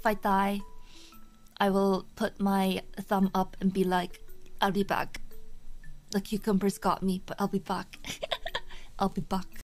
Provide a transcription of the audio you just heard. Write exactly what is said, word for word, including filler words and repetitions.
if I die, I will put my thumb up and be like, I'll be back. The cucumbers got me, but I'll be back. I'll be back.